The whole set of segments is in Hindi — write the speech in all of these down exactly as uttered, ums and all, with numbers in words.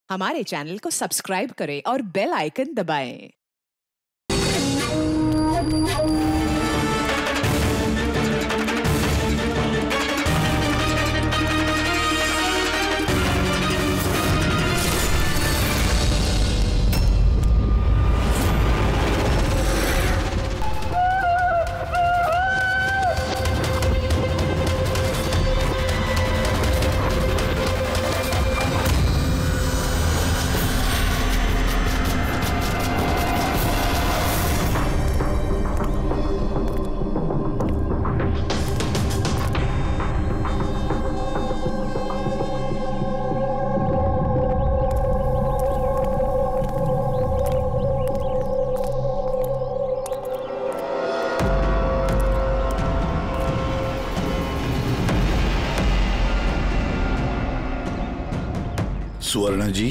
हमारे चैनल को सब्सक्राइब करें और बेल आइकन दबाएं। सुवर्णा जी,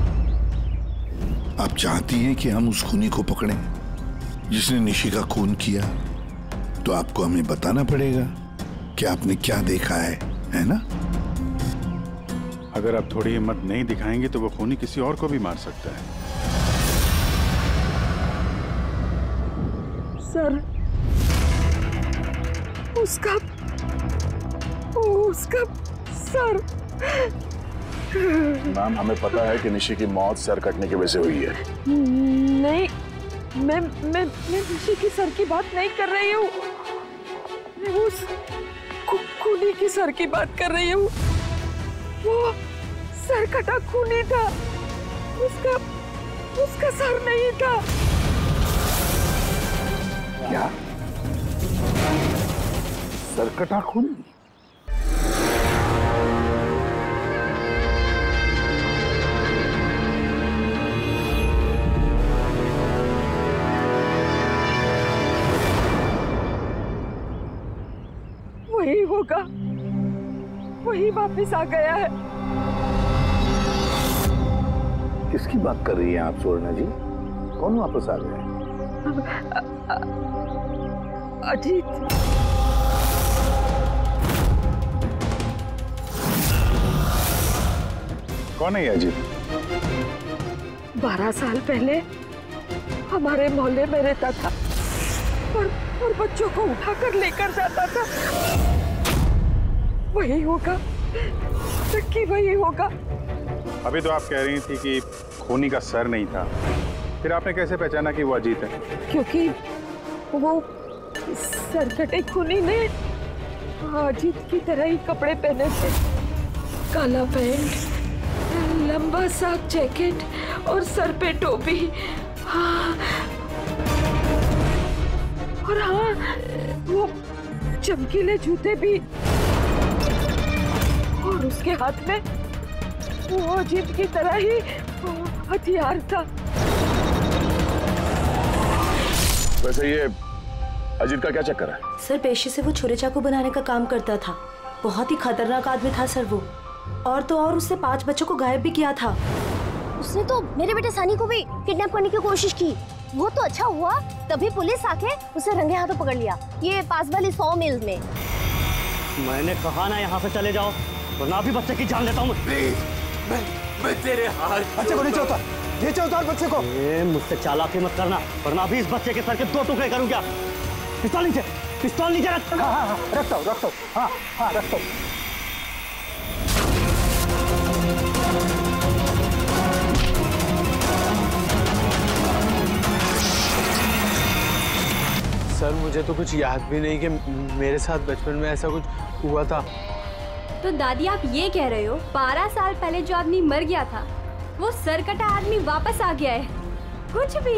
आप चाहती हैं कि हम उस खूनी को पकड़ें जिसने निशी का खून किया, तो आपको हमें बताना पड़ेगा कि आपने क्या देखा है, है ना? अगर आप थोड़ी हिम्मत नहीं दिखाएंगे तो वो खूनी किसी और को भी मार सकता है। सर, उसका उसका सर। मैम, हमें पता है कि निशी की मौत सर कटने की वजह से हुई है। नहीं, मैं मैं मैं निशी की सर की बात नहीं कर रही हूँ। मैं उस खूनी की सर की बात कर रही हूँ। वो सर कटा खूनी था, उसका उसका सर नहीं था। क्या? सर कटा खूनी? वही होगा, वही वापस आ गया है। किसकी बात कर रही हैं आप सुवर्णा जी? कौन वापस आ गया है? अजीत। कौन है ये अजीत? बारह साल पहले हमारे मोहल्ले में रहता था और, और बच्चों को उठाकर लेकर जाता था। वही होगा, नक्की वही होगा। अभी तो आप कह रही थी कि खूनी का सर नहीं था, फिर आपने कैसे पहचाना कि वो अजीत है? क्योंकि वो सरकटे खूनी ने अजीत की तरह ही कपड़े पहने थे। काला पैंट, लंबा सा जैकेट और सर पे टोपी। हाँ, और हाँ, वो चमकीले जूते भी, और उसके हाथ में वो अजीत की तरह ही हथियार था। वैसे ये अजीत का क्या चक्कर है? सर, पेशे से वो छुरे चाकू बनाने का काम करता था। बहुत ही खतरनाक आदमी था सर वो। और तो और उसने पांच बच्चों को गायब भी किया था। उसने तो मेरे बेटे सनी को भी किडनैप करने की कोशिश की। वो तो अच्छा हुआ तभी पुलिस आके उसे रंगे हाथों पकड़ लिया, ये पास वाली सौ मील में। मैंने कहा ना यहाँ से चले जाओ, वरना अभी बच्चे की जान लेता हूँ। मैं मैं तेरे हाथ बच्चे को नीचे उतार, नीचे उतार बच्चे को। ए, मुझसे चालाकी मत करना, वरना अभी इस बच्चे के सर के दो टुकड़े करूँ क्या? पिस्तौल नीचे, पिस्तौल नीचे रख। हाँ हाँ हाँ, रखता हूँ, रखता हूँ। हाँ हाँ, रखता हूँ। सर, मुझे तो कुछ याद भी नहीं कि मेरे साथ बचपन में ऐसा कुछ हुआ था। तो दादी, आप ये कह रहे हो बारह साल पहले जो आदमी मर गया था वो सरकटा आदमी वापस आ गया है? कुछ भी।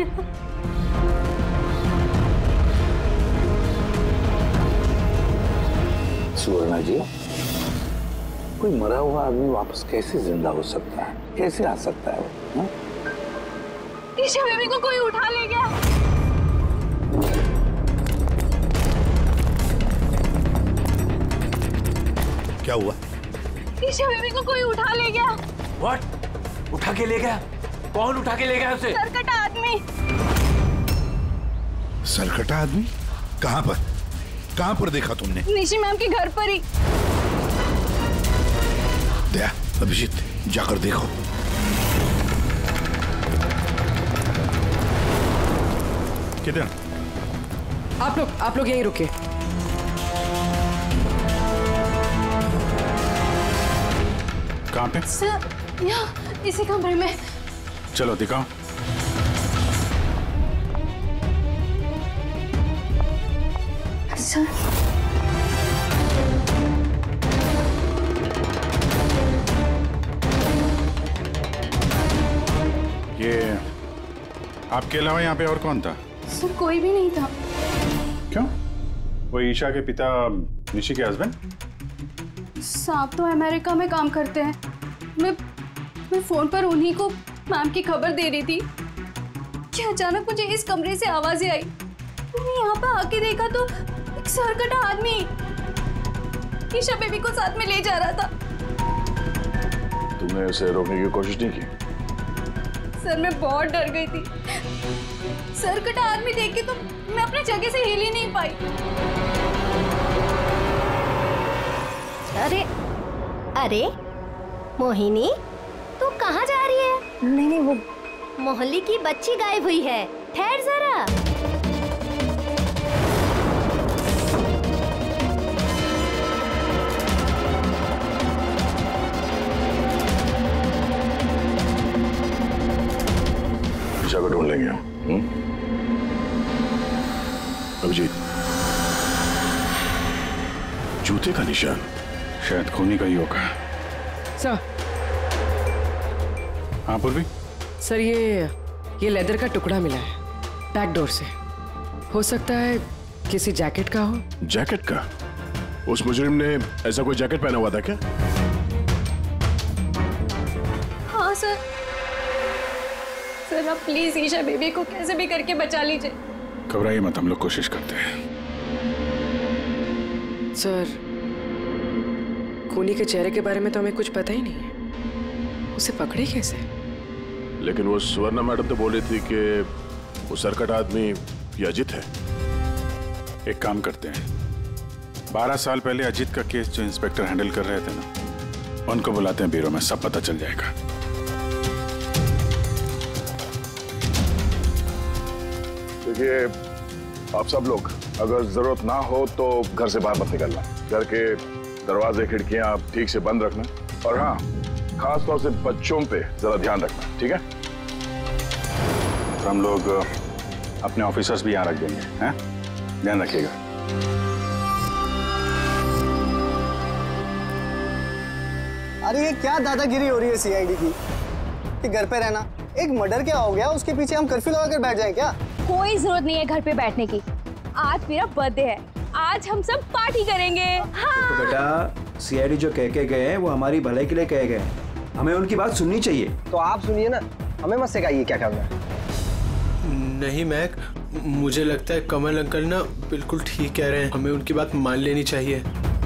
सुवर्णा जी, कोई मरा हुआ आदमी वापस कैसे जिंदा हो सकता है? कैसे आ सकता है वो? ईशा बेबी को कोई उठा ले गया। क्या हुआ? ईशा बेबी को कोई उठा ले गया। व्हाट? उठा के ले गया? कौन उठा के ले गया उसे? सरकटा आदमी। सरकटा आदमी? कहाँ पर? कहाँ पर देखा तुमने? निशी मैम के घर पर ही। दया, अभिजीत, जाकर देखो। किधर? आप लोग आप लोग यहीं रुके। कहाँ पे? सर, यहाँ इसी कमरे में। चलो दिखाओ। सर, ये आपके अलावा यहाँ पे और कौन था? सर कोई भी नहीं था। क्यों? वो ईशा के पिता निशी के हस्बैंड? साहब तो अमेरिका में काम करते हैं। मैं मैं फोन पर उन्हीं को मैम की खबर दे रही थी कि अचानक मुझे इस कमरे से आवाजें आई। मैंने यहाँ पर आके देखा तो एक सरकटा आदमी ईशा बेबी को साथ में ले जा रहा था। तुमने उसे रोकने की कोशिश नहीं की? सर मैं बहुत डर गई थी। सरकटा आदमी देख के तो मैं अपनी जगह से हिल ही नहीं पाई। अरे अरे मोहिनी, तू कहाँ जा रही है? नहीं नहीं, वो मोहल्ले की बच्ची गायब हुई है। ठहर जरा। ईशा को ढूंढ लेंगे हम। अभिजीत, जूते का निशान शायद खूनी का ही होगा। सर। हाँ पूर्वी? सर ये ये लेदर का टुकड़ा मिला है बैक डोर से। हो सकता है किसी जैकेट का हो। जैकेट का? उस मुजरिम ने ऐसा कोई जैकेट पहना हुआ था क्या? हाँ सर। सर आप प्लीज ईशा बेबी को कैसे भी करके बचा लीजिए। घबराइए मत, हम लोग कोशिश करते हैं। सर खूनी के चेहरे के बारे में तो हमें कुछ पता ही नहीं है। उसे पकड़े कैसे? लेकिन वो सुवर्णा मैडम तो बोल रही थी कि वो सरकट आदमी ये अजित है। एक काम करते हैं, बारह साल पहले अजित का केस जो इंस्पेक्टर हैंडल कर रहे थे ना, उनको बुलाते हैं ब्यूरो में, सब पता चल जाएगा। देखिए आप सब लोग अगर जरूरत ना हो तो घर से बाहर मत निकलना। घर के दरवाजे खिड़कियां आप ठीक से बंद रखना, और हाँ खास तौर से बच्चों पे जरा ध्यान रखना, ठीक है? तो हम लोग अपने ऑफिसर्स भी यहाँ रख देंगे, हैं? ध्यान रखिएगा। अरे ये क्या दादागिरी हो रही है सीआईडी की कि घर पे रहना? एक मर्डर क्या हो गया, उसके पीछे हम कर्फ्यू लगा कर बैठ जाए क्या? कोई जरूरत नहीं है घर पे बैठने की। आज मेरा बर्थडे है, आज हम सब पार्टी करेंगे। हाँ। तो बेटा सीआईडी जो कह के गए हैं वो हमारी भलाई के लिए कहे गए हैं, हमें उनकी बात सुननी चाहिए। तो आप सुनिए ना, हमें मत सिखाइए क्या करना है। नहीं महक, मुझे लगता है कमल अंकल ना बिल्कुल ठीक कह रहे हैं, हमें उनकी बात मान लेनी चाहिए।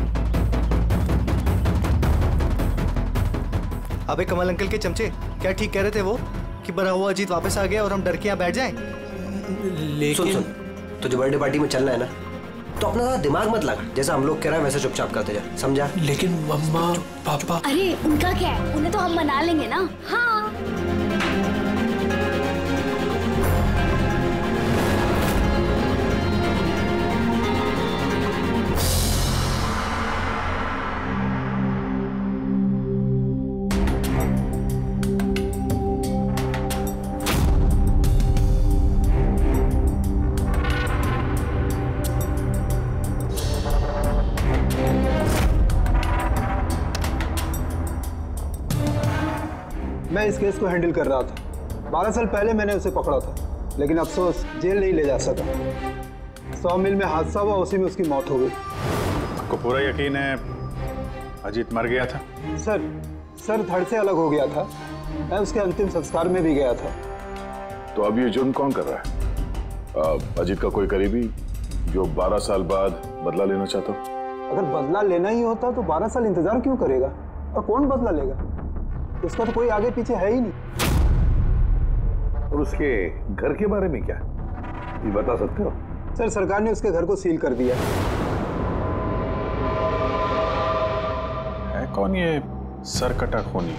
अबे कमल अंकल के चमचे, क्या ठीक कह रहे थे वो कि बना हुआ अजीत वापस आ गया और हम डर के यहाँ बैठ जाएं? लेकिन सुन सुन, तुझे बर्थडे पार्टी में चलना है ना, तो अपना ज़्यादा दिमाग मत लगा। जैसा हम लोग कह रहे हैं वैसे चुपचाप करते जा, समझा? लेकिन मम्मा पापा। अरे उनका क्या है, उन्हें तो हम मना लेंगे ना। हाँ। मैं इस केस को हैंडल कर रहा था। बारह साल पहले मैंने उसे पकड़ा था, लेकिन अफसोस जेल नहीं ले जा सका। सौ मील में हादसा हुआ, उसी में उसकी मौत हो गई। आपको पूरा यकीन है अजीत मर गया था? सर सर धड़ से अलग हो गया था। मैं उसके अंतिम संस्कार में भी गया था। तो अब ये जुर्म कौन कर रहा है? आ, अजीत का कोई करीबी जो बारह साल बाद बदला लेना चाहता हो? अगर बदला लेना ही होता तो बारह साल इंतजार क्यों करेगा? और कौन बदला लेगा? उसका तो कोई आगे पीछे है ही नहीं। और उसके घर के बारे में क्या ये बता सकते हो? सर सरकार ने उसके घर को सील कर दिया। है कौन ये सरकटा खूनी?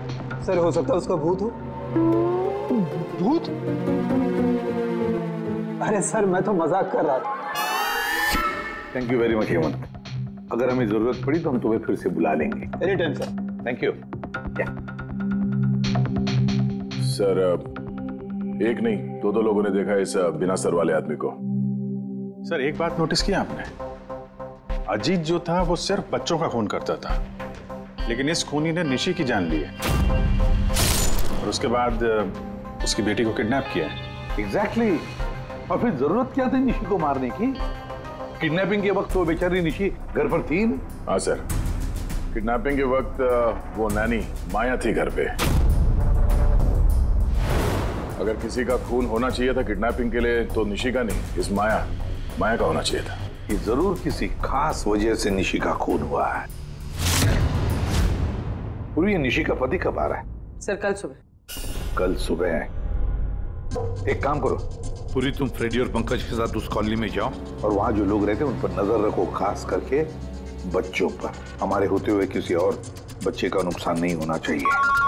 सर हो सकता है उसका भूत हो। भूत? अरे सर मैं तो मजाक कर रहा था। Thank you very much Hemant. अगर हमें जरूरत पड़ी तो हम तुम्हें फिर से बुला लेंगे। Any time sir. Thank you. Sir एक नहीं दो दो लोगों ने देखा इस बिना सर वाले आदमी को। सर एक बात नोटिस किया आपने, अजीत जो था वो सिर्फ बच्चों का खून करता था, लेकिन इस खूनी ने निशी की जान ली है और उसके बाद उसकी बेटी को किडनैप किया है। Exactly exactly. और फिर जरूरत क्या थी निशी को मारने की? किडनैपिंग के वक्त वो बेचारी निशी घर पर थी। हाँ सर, किडनैपिंग के वक्त वो नानी माया थी घर पे। अगर किसी का खून होना चाहिए था किडनैपिंग के लिए तो निशी का नहीं, इस माया माया का होना चाहिए था। ये जरूर किसी खास वजह से निशी का खून हुआ है। पूरी ये निशी का पति कब आ रहा है? सर कल सुबह। कल सुबह? एक काम करो पूरी, तुम फ्रेडी और पंकज के साथ उस कॉलोनी में जाओ और वहां जो लोग रहते हैं उन पर नजर रखो, खास करके बच्चों पर। हमारे होते हुए किसी और बच्चे का नुकसान नहीं होना चाहिए।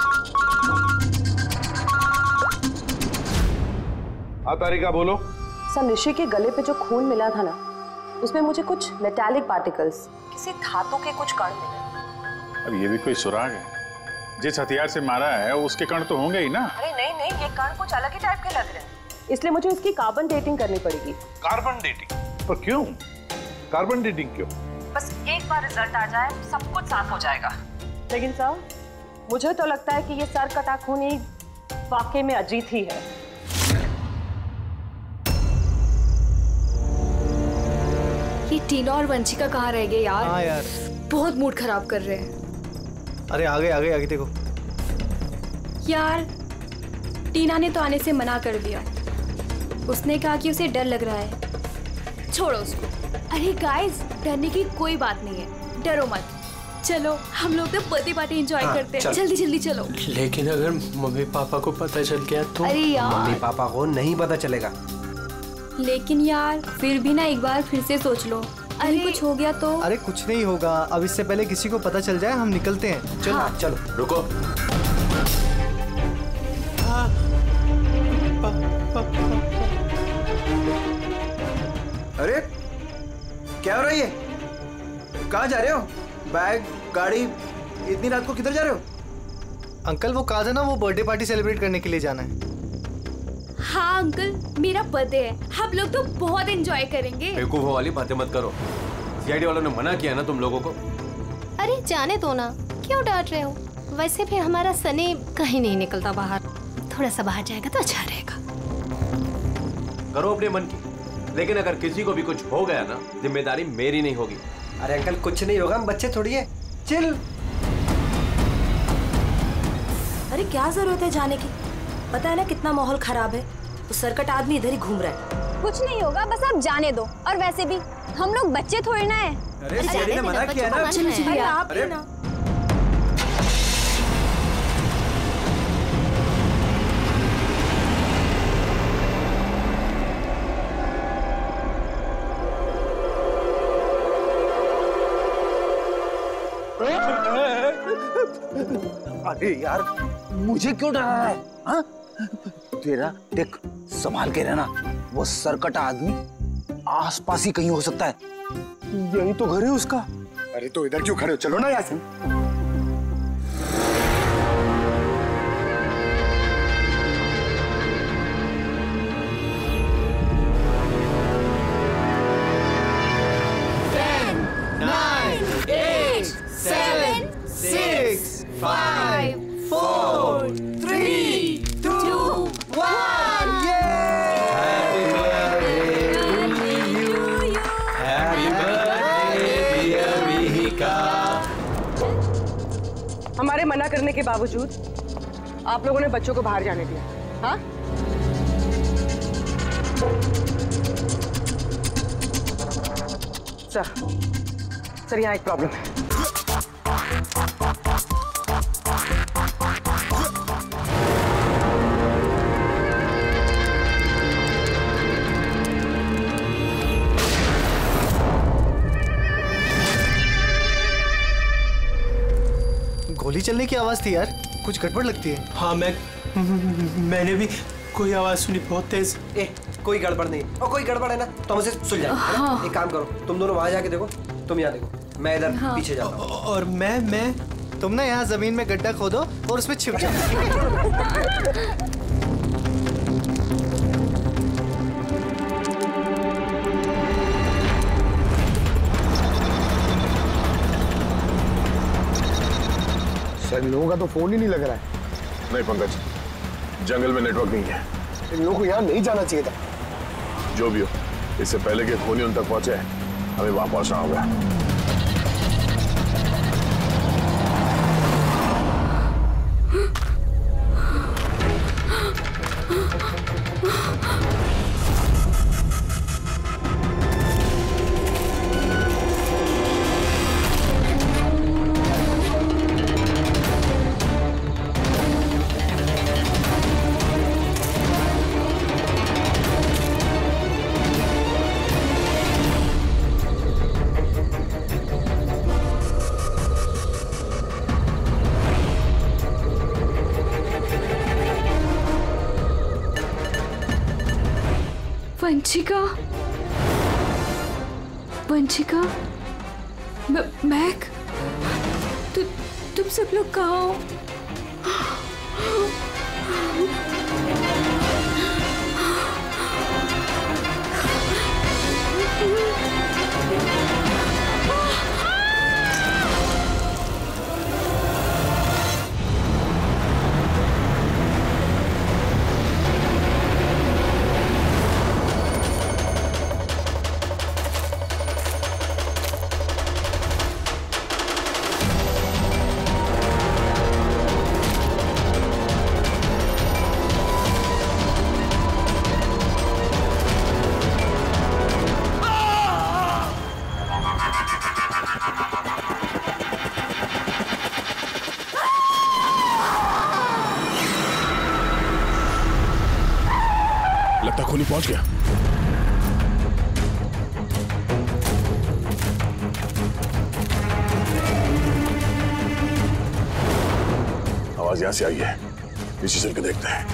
हाँ तारिका बोलो। सर निशी के गले पे जो खून मिला था ना, उसमें मुझे कुछ मेटालिक पार्टिकल्स, किसी धातु के कुछ कण मिले। अब ये भी कोई सुराग है? जिस हथियार से मारा है उसके कण तो होंगे ही ना। अरे नहीं नहीं, ये कण कुछ अलग ही टाइप के लग रहे हैं, इसलिए मुझे इसकी कार्बन डेटिंग करनी पड़ेगी। Carbon dating? पर क्यों कार्बन डेटिंग क्यों? बस एक बार रिजल्ट आ जाए सब कुछ साफ हो जाएगा। लेकिन सर मुझे तो लगता है कि ये सर कटा खूनी वाकई में अजीत ही है। ये टीना और वंशिका कहाँ रह गए यार? हाँ यार, बहुत मूड खराब कर रहे हैं। अरे आगे आगे आगे देखो यार। टीना ने तो आने से मना कर दिया, उसने कहा कि उसे डर लग रहा है। छोड़ो उसको। अरे गाइस, डरने की कोई बात नहीं है, डरो मत। चलो हम लोग तो बर्थडे पार्टी एंजॉय हाँ, करते हैं। जल्दी जल्दी चलो। लेकिन अगर मम्मी पापा को पता चल गया तो? अरे यार मम्मी पापा को नहीं पता चलेगा। लेकिन यार फिर भी ना एक बार फिर से सोच लो, अरे कुछ हो गया तो? अरे कुछ नहीं होगा, अब इससे पहले किसी को पता चल जाए हम निकलते हैं। चलो हाँ। चलो रुको। अरे क्या हो रहा है ये? कहाँ जा रहे हो? बैग, गाड़ी, इतनी रात को किधर जा रहे हो? अंकल वो कहा था ना, वो बर्थडे पार्टी सेलिब्रेट करने के लिए जाना है। हाँ अंकल, मेरा बर्थडे है, हम लोग तो बहुत एंजॉय करेंगे। बेवकूफों वाली बातें मत करो, सीआईडी वालों ने मना किया ना तुम लोगों को। अरे जाने दो ना, क्यों डांट रहे हो? वैसे भी हमारा सनी कहीं नहीं निकलता बाहर, थोड़ा सा बाहर जाएगा तो अच्छा रहेगा। करो अपने मन की, लेकिन अगर किसी को भी कुछ हो गया ना, जिम्मेदारी मेरी नहीं होगी। अरे अंकल कुछ नहीं होगा, हम बच्चे थोड़ी है, चिल। अरे क्या जरूरत है जाने की, पता है ना कितना माहौल खराब है, वो सरकट आदमी इधर ही घूम रहा है। कुछ नहीं होगा, बस आप जाने दो। और वैसे भी हम लोग बच्चे थोड़े ना है। अरे सीआईडी ने मना किया ना। चलो चलिए आप ही ना। अरे यार मुझे क्यों डरा रहा है? हाँ? तेरा देख संभाल के रहना, वो सरकटा आदमी आसपास ही कहीं हो सकता है। यही तो घर है उसका। अरे तो इधर क्यों खड़े हो, चलो ना यहाँ से। Five, four, three, two, one. Happy birthday to you. Happy birthday dear Mihika. हमारे मना करने के बावजूद आप लोगों ने बच्चों को बाहर जाने दिया, हाँ? सर, सर यहाँ एक प्रॉब्लम है। गोली चलने की आवाज थी यार, कुछ गड़बड़ लगती है। हाँ मैं मैंने भी कोई आवाज सुनी बहुत तेज। ए, कोई गड़बड़ नहीं। और कोई गड़बड़ है ना तो हम उसे सुलझाएंगे। हाँ। एक काम करो, तुम दोनों वहां जाके देखो, तुम यहाँ देखो, मैं इधर हाँ। पीछे जाता हूँ। और मैं मैं तुम ना यहाँ जमीन में गड्ढा खोदो और उसमें छिप जाओ। सर इन लोगों का तो फोन ही नहीं लग रहा है। नहीं पंकज, जंगल में नेटवर्क नहीं है। इन लोगों को यहाँ नहीं जाना चाहिए था। जो भी हो, इससे पहले कि खूनी उन तक पहुंचे हमें वहां पहुंचना होगा। वंशिका, वंशिका, मैक, तु, तुम सब लोग कहाँ हो? लगता खूनी पहुंच गया। आवाज यहां से आई है, पीछे चल के देखते हैं।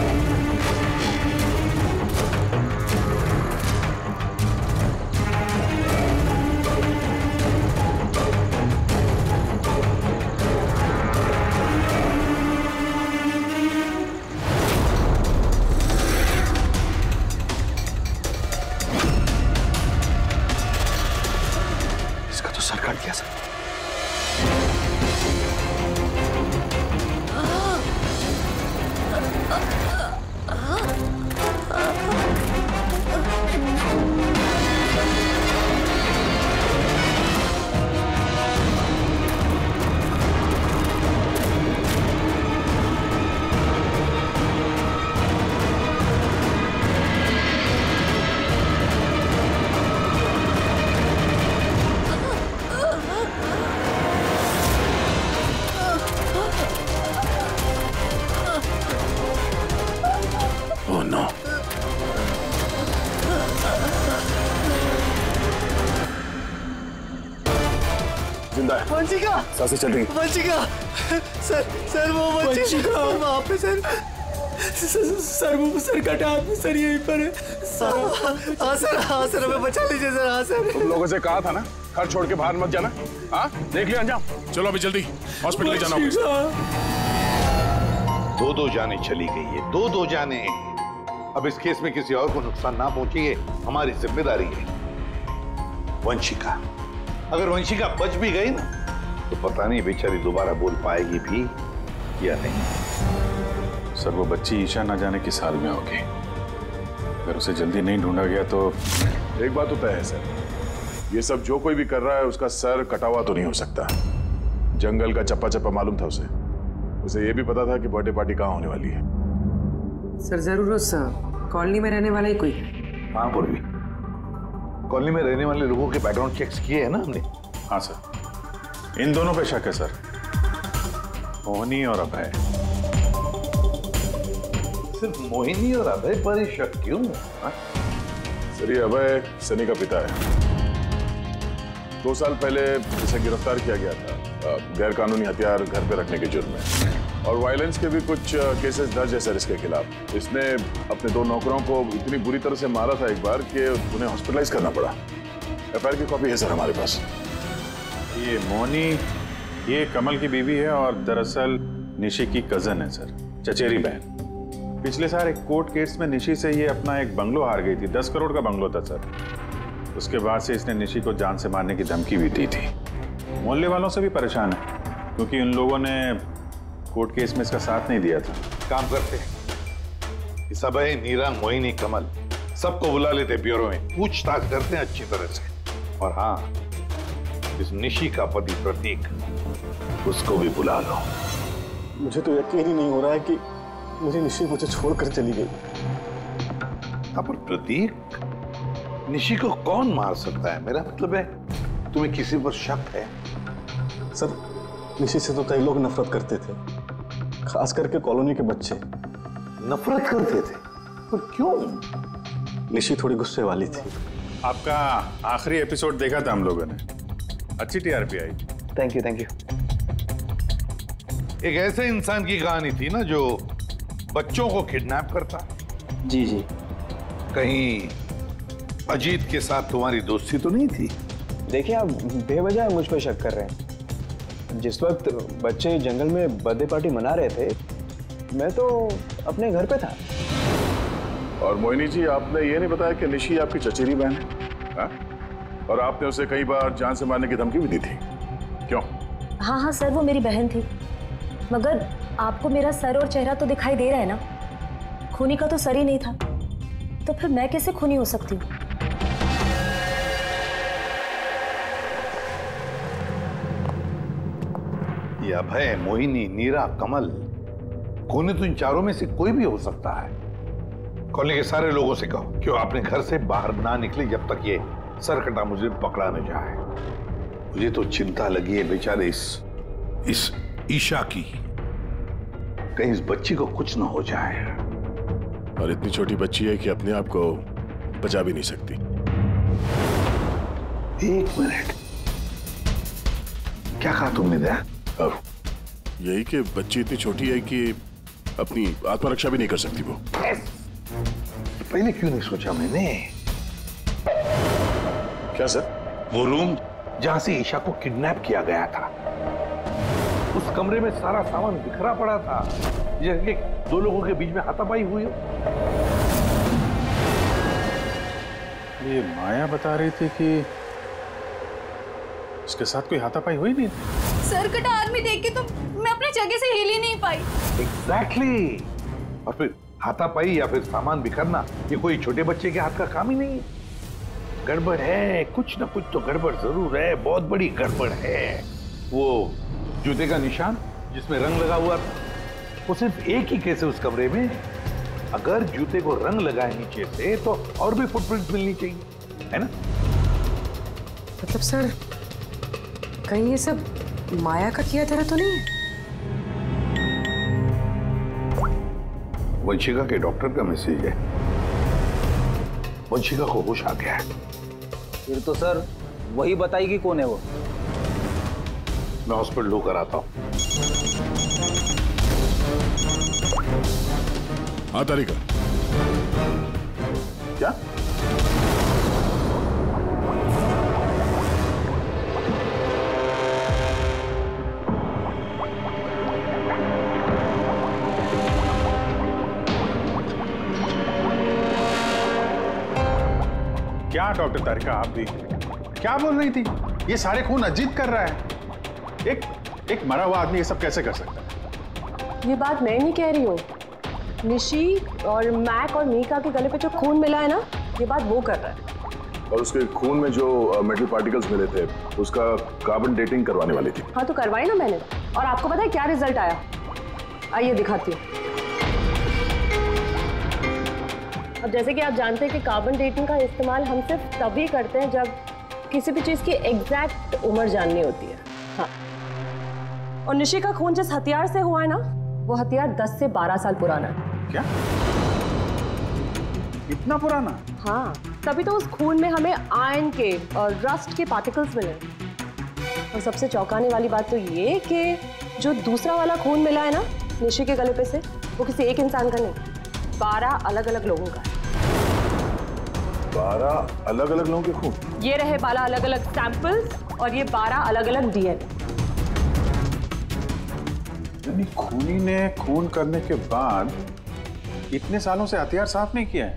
वंशिका, सांसें चल रही। वंशिका, सर सर वो वंशिका वहाँ पे सर, सर वो सर कटा आदमी सर यहीं पर है। हाँ सर, हाँ सर हमें बचा लीजिए सर। हाँ सर, तुम लोगों से कहा था ना घर छोड़ के बाहर मत जाना। हाँ देख लिया अंजाम। चलो अभी जल्दी हॉस्पिटल ले जाना होगा। दो दो जाने चली गई है, दो दो जाने। अब इस केस में किसी और को नुकसान ना पहुंचे ये हमारी जिम्मेदारी है। वंशिका, अगर वंशिका बच भी गई ना तो पता नहीं बेचारी दोबारा बोल पाएगी भी या नहीं। सर वो बच्ची ईशा ना जाने किस हाल में होगी। अगर उसे जल्दी नहीं ढूंढा गया तो एक बात तो तय है सर, ये सब जो कोई भी कर रहा है उसका सर कटा हुआ तो नहीं हो सकता। जंगल का चप्पा चप्पा मालूम था उसे। उसे ये भी पता था कि बर्थडे पार्टी कहाँ होने वाली है। सर जरूर उस कॉलोनी में रहने वाला ही कोई है। हाँ पूर्वी, कॉलोनी में रहने वाले लोगों के बैकग्राउंड चेक्स किए हैं ना हमने। हाँ सर, इन दोनों पे शक है सर, मोहिनी और अभय। सिर्फ मोहिनी और अभय पर ही शक क्यों? हा? सर ये अभय सनी का पिता है। दो साल पहले इसे गिरफ्तार किया गया था गैर कानूनी हथियार घर पे रखने के जुर्म में। और वायलेंस के भी कुछ केसेस दर्ज है सर इसके खिलाफ। इसने अपने दो नौकरों को इतनी बुरी तरह से मारा था एक बार कि उन्हें हॉस्पिटलाइज करना पड़ा। एफ आई आर की कॉपी है सर हमारे पास। ये मोनी ये कमल की बीवी है और दरअसल निशी की कजन है सर, चचेरी बहन। पिछले साल एक कोर्ट केस में निशी से ये अपना एक बंगलो हार गई थी, दस करोड़ का बंगलो था सर। उसके बाद से इसने निशी को जान से मारने की धमकी भी दी थी। मोहल्ले वालों से भी परेशान है क्योंकि इन लोगों ने कोर्ट केस में इसका साथ नहीं दिया था। काम करते हैं सब है, नीरा, मोहिनी, कमल सबको बुला लेते ब्यूरो में, पूछताछ करते हैं अच्छी तरह से। और हाँ, इस निशी का पति प्रतीक उसको भी बुला लो। मुझे तो यकीन ही नहीं हो रहा है कि मेरी निशी मुझे छोड़कर चली गई। हाँ, पर प्रतीक, निशी को कौन मार सकता है? मेरा मतलब है तुम्हें किसी पर शक है? सर, निशी से तो कई लोग नफरत करते थे, खास करके कॉलोनी के बच्चे। नफरत करते थे? पर क्यों? निशी थोड़ी गुस्से वाली थी। आपका आखिरी एपिसोड देखा था हम लोगों ने, अच्छी टीआरपी आई। Thank you thank you. एक ऐसे इंसान की कहानी थी ना जो बच्चों को किडनैप करता। जी जी। कहीं अजीत के साथ तुम्हारी दोस्ती तो नहीं थी? देखिए, आप बेवजह मुझ पर शक कर रहे हैं। जिस वक्त बच्चे जंगल में बर्थडे पार्टी मना रहे थे, मैं तो अपने घर पे था। और मोहिनी जी, आपने ये नहीं बताया कि निशी आपकी चचेरी बहन है, हा? और आपने उसे कई बार जान से मारने की धमकी भी दी थी, क्यों? हाँ हाँ सर, वो मेरी बहन थी, मगर आपको मेरा सर और चेहरा तो दिखाई दे रहा है ना, खूनी का तो सर ही नहीं था, तो फिर मैं कैसे खूनी हो सकती हूँ? ये अभय, मोहिनी, नीरा, कमल, खूनी तो इन चारों में से कोई भी हो सकता है। कॉलोनी के सारे लोगों से कहो क्यों अपने घर से बाहर ना निकले जब तक ये सरकटा मुझे पकड़ा न जाए। मुझे तो चिंता लगी है बेचारे इस इस ईशा की, कहीं इस बच्ची को कुछ न हो जाए। और इतनी छोटी बच्ची है कि अपने आप को बचा भी नहीं सकती। एक मिनट, क्या कहा तुमने? दया, अब यही कि बच्ची इतनी छोटी है कि अपनी आत्मरक्षा भी नहीं कर सकती वो। पहले क्यों नहीं सोचा मैंने? क्या सर? वो रूम जहां से ईशा को किडनैप किया गया था, उस कमरे में सारा सामान बिखरा पड़ा था, जैसे दो लोगों के बीच में हाथापाई हुई हो। ये माया बता रही थी कि उसके साथ कोई हाथापाई हुई नहीं। सर कटा आदमी देख के तो मैं अपनी जगह से हिल ही नहीं पाई। Exactly exactly. और फिर हाथापाई या फिर सामान बिखरना, ये कोई छोटे बच्चे के हाथ का काम ही नहीं। गड़बड़ है, कुछ ना कुछ तो गड़बड़ जरूर है, बहुत बड़ी गड़बड़ है। वो जूते का निशान जिसमें रंग लगा हुआ था, वो सिर्फ एक ही केस है उस कमरे में। अगर जूते को रंग लगाए नीचे से तो और भी फुटप्रिंट मिलनी चाहिए, है ना? मतलब सर, कहीं ये सब माया का किया तरह तो नहीं है? वंशिका के डॉक्टर का मैसेज है। वंशिका को होश आ गया है। फिर तो सर वही बताएगी कौन है वो। मैं हॉस्पिटल होकर आता हूं। हाँ तारिका, क्या? क्या डॉक्टर तारिका, आप भी क्या बोल रही थी? ये सारे खून अजीत कर रहा है। एक एक मरा हुआ आदमी ये सब कैसे कर सकता है? ये बात मैं नहीं कह रही हूँ, निशी और मैक और मीका के गले पे जो खून मिला है ना, ये बात वो कर रहा है। और उसके खून में जो मेटल पार्टिकल्स मिले थे, उसका कार्बन डेटिंग करवाने वाली थी। हाँ तो करवाई ना मैंने, और आपको पता है क्या रिजल्ट आया? आइए दिखाती हूँ। अब जैसे कि आप जानते हैं कि कार्बन डेटिंग का इस्तेमाल हम सिर्फ तभी करते हैं जब किसी भी चीज की एग्जैक्ट उम्र जाननी होती है। हाँ, और निशी का खून जिस हथियार से हुआ है ना, वो हथियार दस से बारह साल पुराना है। क्या? इतना पुराना? हाँ, तभी तो उस खून में हमें आयरन के और रस्ट के पार्टिकल्स मिले। और सबसे चौंकाने वाली बात तो ये कि जो दूसरा वाला खून मिला है ना, निशी के गले पे से वो किसी एक इंसान का नहीं, बारह अलग अलग लोगों का है। बारह अलग अलग लोगों के खून? ये रहे बारह अलग अलग सैंपल्स और ये बारह अलग अलग डीएनए। यानी खूनी ने खून करने के बाद इतने सालों से हथियार साफ नहीं किया है।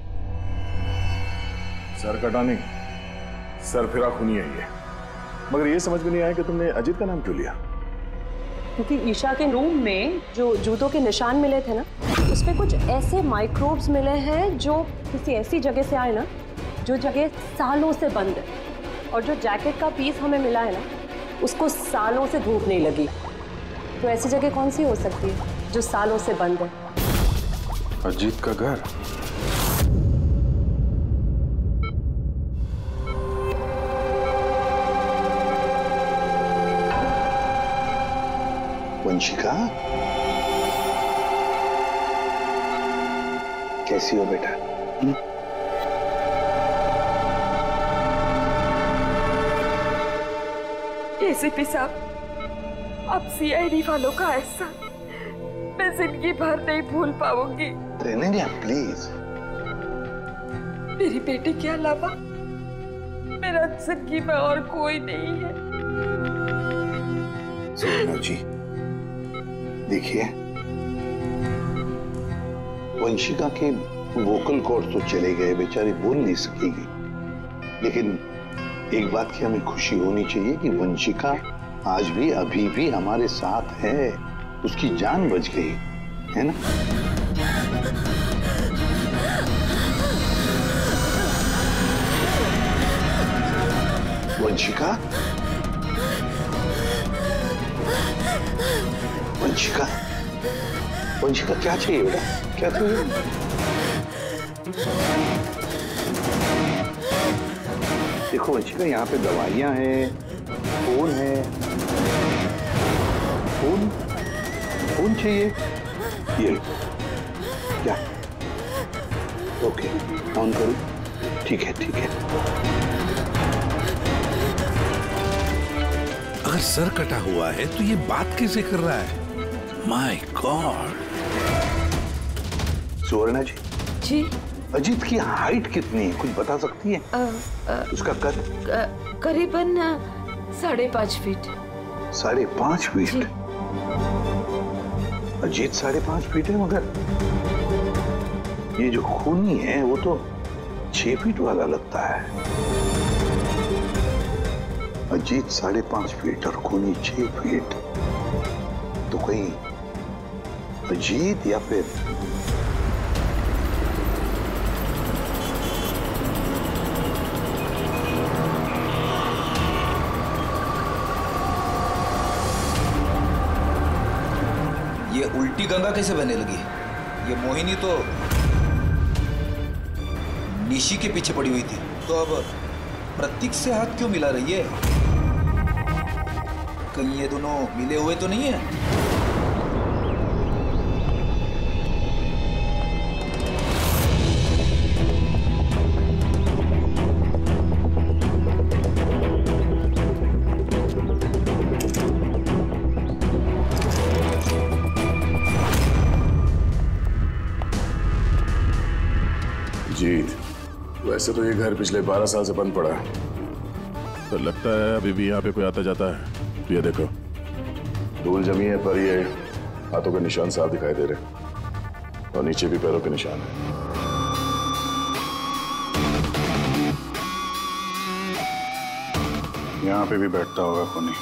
सर कटानी, सर फिरा खूनी है ये। मगर ये समझ में नहीं आया कि तुमने अजीत का नाम क्यों लिया? क्योंकि ईशा के रूम में जो जूतों के निशान मिले थे ना, उसमें कुछ ऐसे माइक्रोब्स मिले हैं जो किसी ऐसी जगह से आए ना, जो जगह सालों से बंद है। और जो जैकेट का पीस हमें मिला है ना, उसको सालों से धूप नहीं लगी। तो ऐसी जगह कौन सी हो सकती है जो सालों से बंद है? अजीत का घर। वंशिका, कैसी हो बेटा? हुँ? एसीपी साहब, अब सीआईडी वालों का एहसान मैं जिंदगी भर नहीं भूल पाऊंगी। रेनेलिया प्लीज। मेरी बेटी के अलावा मेरा जिंदगी में और कोई नहीं है। सोनू जी देखिए, वंशिका के वोकल कॉर्ड तो चले गए, बेचारी बोल नहीं सकेगी, लेकिन एक बात की हमें खुशी होनी चाहिए कि वंशिका आज भी अभी भी हमारे साथ है, उसकी जान बच गई है ना? वंशिका, वंशिका, वंशिका क्या चाहिए बेटा? क्या चाहिए? देखो वंशिका, यहाँ पे दवाइयाँ हैं, फोन है। फोन फोन चाहिए? ये लो। क्या? ओके, ऑन करो। ठीक है ठीक है। अगर सर कटा हुआ है तो ये बात कैसे कर रहा है? My god. सुवर्णा जी। जी। अजीत की हाइट कितनी है, कुछ बता सकती है? आ, आ, उसका कद? करीबन साढ़े पांच फीट। साढ़े पांच फीट? अजीत साढ़े पांच फीट है, मगर ये जो खूनी है वो तो छह फीट वाला लगता है। अजीत साढ़े पांच फीट और खूनी छह फीट, तो कहीं अजीत या फिर ये उल्टी गंगा कैसे बहने लगी? ये मोहिनी तो निशी के पीछे पड़ी हुई थी, तो अब प्रतीक से हाथ क्यों मिला रही है? कहीं ये दोनों मिले हुए तो नहीं है? जीत, वैसे तो ये घर पिछले बारह साल से बंद पड़ा है, तो लगता है अभी भी यहाँ पे कोई आता जाता है। तो ये देखो, धूल जमी है, पर ये हाथों के निशान साफ दिखाई दे रहे, और नीचे भी पैरों के निशान है। यहाँ पे भी बैठता होगा खूनी।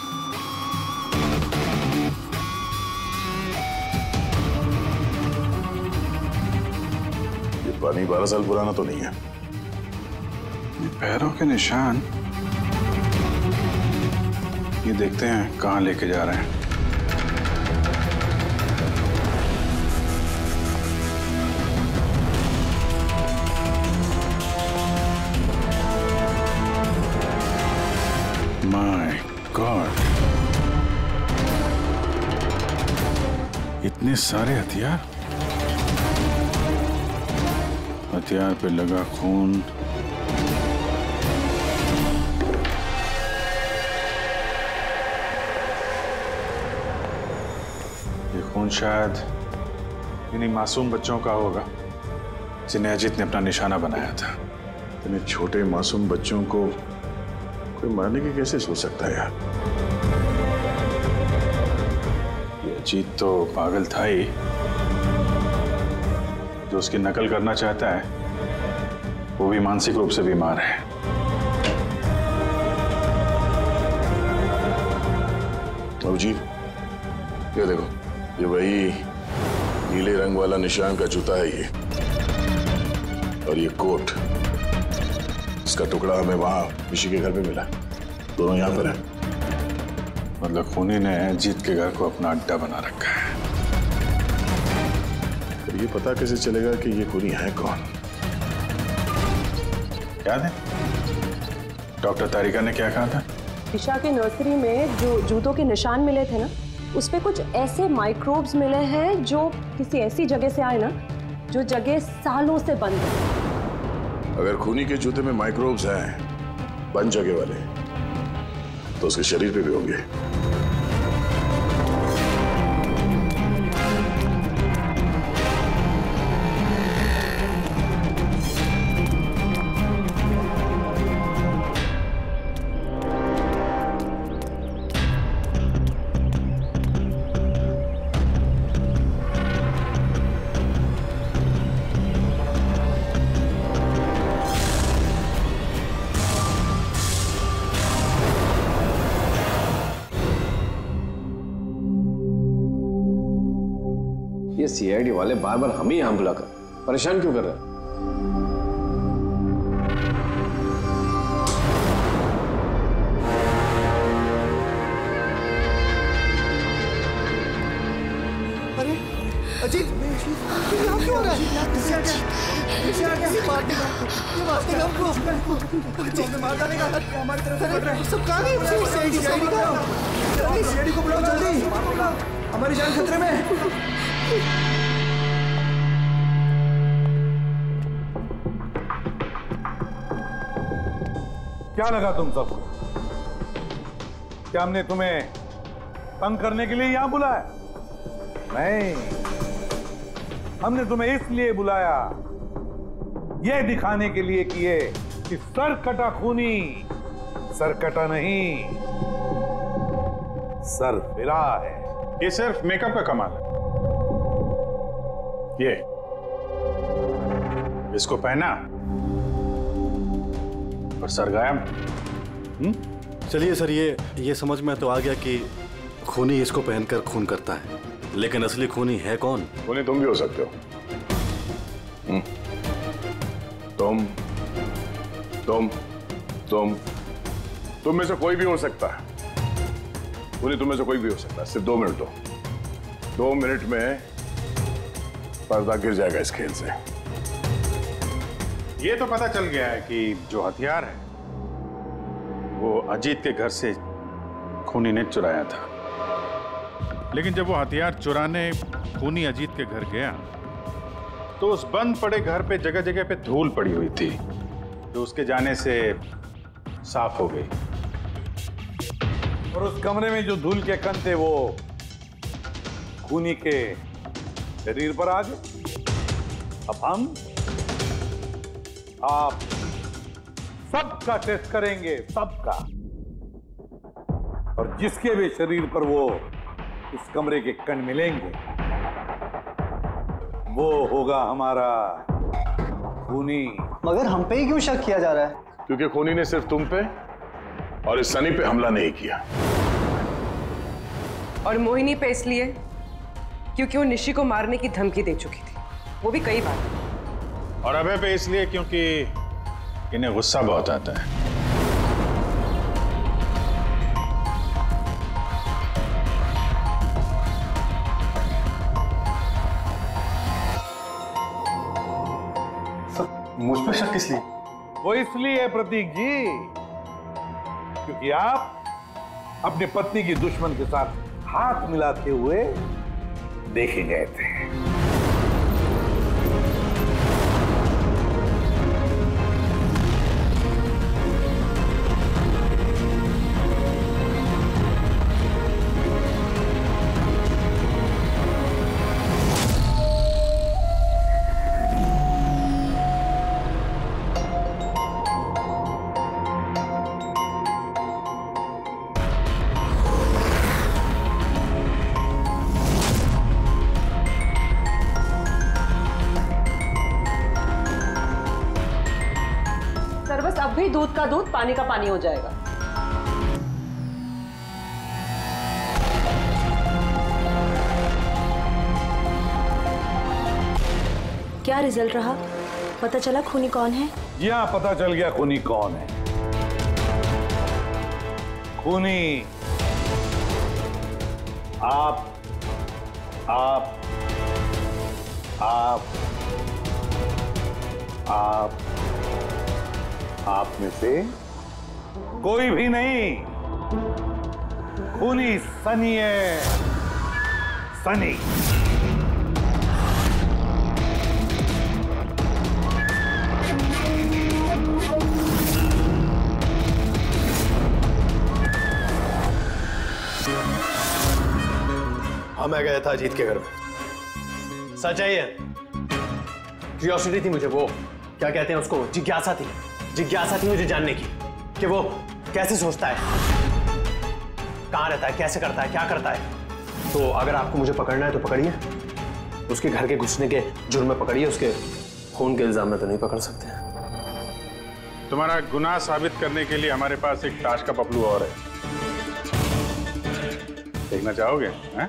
पानी बारह साल पुराना तो नहीं है। ये पैरों के निशान, ये देखते हैं कहाँ लेके जा रहे हैं। माय गॉड, इतने सारे हथियार, हथियार पे लगा खून। ये खून शायद इन्हीं मासूम बच्चों का होगा जिन्हें अजीत ने अपना निशाना बनाया था। इतने छोटे मासूम बच्चों को कोई मारने की कैसे सोच सकता है यार? ये अजीत तो पागल था ही, जो उसकी नकल करना चाहता है वो भी मानसिक रूप से बीमार है। अब जी ये देखो, ये वही नीले रंग वाला निशान का जूता है ये, और ये कोट, इसका टुकड़ा हमें वहां ऋषि के घर पे मिला। दोनों यहाँ पर है। मतलब खूनी ने अजीत के घर को अपना अड्डा बना रखा है। ये पता कैसे चलेगा कि ये खूनी है कौन? याद है डॉक्टर तारिका ने क्या कहा था? ईशा के नर्सरी में जो जूतों के निशान मिले थे ना, उस पे कुछ ऐसे माइक्रोब्स मिले हैं जो किसी ऐसी जगह से आए ना, जो जगह सालों से बंद है। अगर खूनी के जूते में माइक्रोब्स हैं, बंद जगह वाले, तो उसके शरीर पे भी होंगे। ये सीआईडी वाले बार बार हमें यहां बुलाकर परेशान क्यों कर रहे हैं? अरे अजीत, ये यहाँ क्यों हो रहा है? इसे आ गया, इसे आ गया, मार देगा, ये मार देगा हमको, तो हमें मार डालेगा, हमारी तरफ से बढ़ रहा है। सब कहाँ गए? सीआईडी, सीआईडी का, सीआईडी को बुलाओ जल्दी, हमारी जान खतरे में है। क्या लगा तुम सबको? क्या हमने तुम्हें तंग करने के लिए यहां बुलाया? नहीं, हमने तुम्हें इसलिए बुलाया, यह दिखाने के लिए कि ये कि सर कटा खूनी सर कटा नहीं, सर फिरा है। ये सिर्फ मेकअप का कमाल है। ये इसको पहना और सर गायब। चलिए सर, ये ये समझ में तो आ गया कि खूनी इसको पहनकर खून करता है, लेकिन असली खूनी है कौन? खूनी तुम भी हो सकते हो। हुँ? तुम तुम तुम तुम में से कोई भी हो सकता है। खूनी तुम में से कोई भी हो सकता है। सिर्फ दो मिनट दो दो मिनट में पर्दा गिर जाएगा इस खेल से। ये तो पता चल गया है कि जो हथियार है वो अजीत के घर से खूनी ने चुराया था। लेकिन जब वो हथियार चुराने खूनी अजीत के घर गया तो उस बंद पड़े घर पे जगह जगह पे धूल पड़ी हुई थी, जो उसके जाने से साफ हो गई। और उस कमरे में जो धूल के कण थे वो खूनी के शरीर पर आ गए। अब हम आप सबका टेस्ट करेंगे, सबका, और जिसके भी शरीर पर वो इस कमरे के कण मिलेंगे वो होगा हमारा खूनी। मगर हम पे ही क्यों शक किया जा रहा है? क्योंकि खूनी ने सिर्फ तुम पे और इस सनी पे हमला नहीं किया। और मोहिनी पे इसलिए क्योंकि वो निशी को मारने की धमकी दे चुकी थी, वो भी कई बार। और अभय पे इसलिए क्योंकि इन्हें गुस्सा बहुत आता है। मुझ पर शक किस लिए? वो इसलिए प्रतीक जी क्योंकि आप अपनी पत्नी की दुश्मन के साथ हाथ मिलाते हुए देखे गए थे। भी दूध का दूध पानी का पानी हो जाएगा। क्या रिजल्ट रहा? पता चला खूनी कौन है? जी हाँ, पता चल गया खूनी कौन है। खूनी आप आप आप आप आप में से कोई भी नहीं। खूनी सनी है, सनी। हाँ, मैं गया था अजीत के घर में। सच है ये। क्यूरियोसिटी थी मुझे, वो क्या कहते हैं उसको, जिज्ञासा थी। जिज्ञासा थी मुझे जानने की कि वो कैसे सोचता है, कहाँ रहता है, कैसे करता है, क्या करता है। तो अगर आपको मुझे पकड़ना है तो पकड़िए, उसके घर के घुसने के जुर्म में पकड़िए, उसके खून के इल्जाम में तो नहीं पकड़ सकते। तुम्हारा गुनाह साबित करने के लिए हमारे पास एक ताश का पपलू और है, देखना चाहोगे? हैं?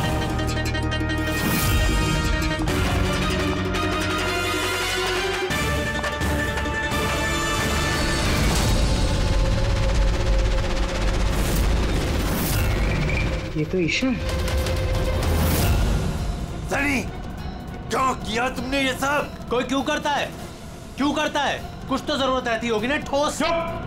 ये तो ईशा है। सनी, क्यों किया तुमने ये सब? कोई क्यों करता है? क्यों करता है? कुछ तो जरूरत रहती होगी ना ठोस।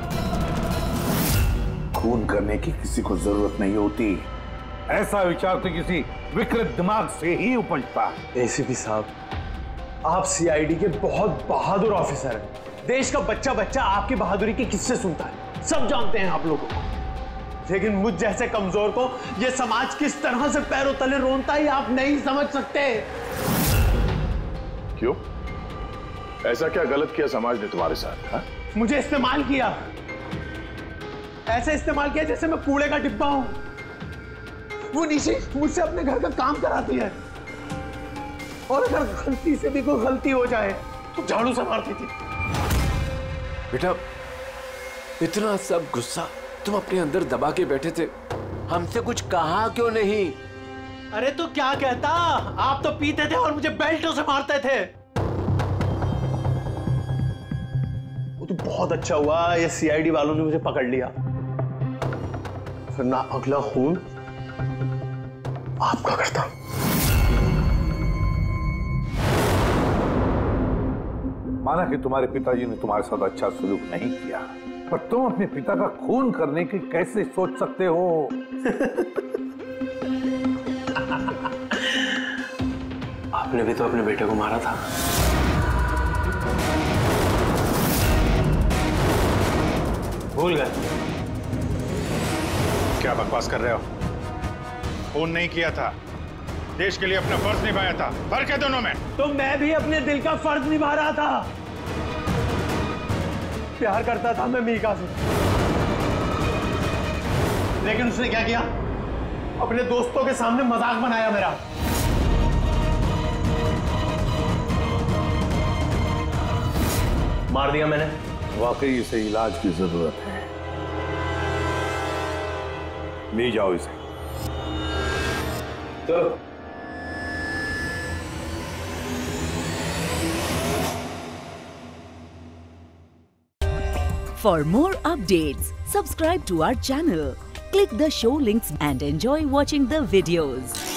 खून करने की किसी को जरूरत नहीं होती। ऐसा विचार तो किसी विकृत दिमाग से ही उपजता है। एसीपी साहब, आप सीआईडी के बहुत बहादुर ऑफिसर हैं। देश का बच्चा बच्चा आपकी बहादुरी की किससे सुनता है? सब जानते हैं आप लोगों को। लेकिन मुझ जैसे कमजोर को ये समाज किस तरह से पैरों तले रोनता है आप नहीं समझ सकते। क्यों? ऐसा क्या गलत किया समाज ने तुम्हारे साथ? हा? मुझे इस्तेमाल किया, ऐसे इस्तेमाल किया जैसे मैं कूड़े का डिब्बा हूं। वो निशी मुझसे अपने घर का काम कराती है, और अगर गलती से भी कोई गलती हो जाए तो झाड़ू से मारती थी। बेटा, इतना सब गुस्सा तुम अपने अंदर दबा के बैठे थे, हमसे कुछ कहा क्यों नहीं? अरे तो क्या कहता, आप तो पीते थे और मुझे बेल्टों से मारते थे। वो तो बहुत अच्छा हुआ ये सीआईडी वालों ने मुझे पकड़ लिया, फिर ना अगला खून आपका करता। माना कि तुम्हारे पिताजी ने तुम्हारे साथ अच्छा सलूक नहीं किया, पर तुम अपने पिता का खून करने की कैसे सोच सकते हो? आपने भी तो अपने बेटे को मारा था। भूल गए? क्या बकवास कर रहे हो? खून नहीं किया था, देश के लिए अपना फर्ज निभाया था। फर्क है दोनों में। तो मैं भी अपने दिल का फर्ज निभा रहा था। प्यार करता था मैं मीका से, लेकिन उसने क्या किया? अपने दोस्तों के सामने मजाक बनाया मेरा। मार दिया मैंने। वाकई इसे इलाज की जरूरत है, ले जाओ इसे। चलो। For more updates, subscribe to our channel, click the show links and enjoy watching the videos.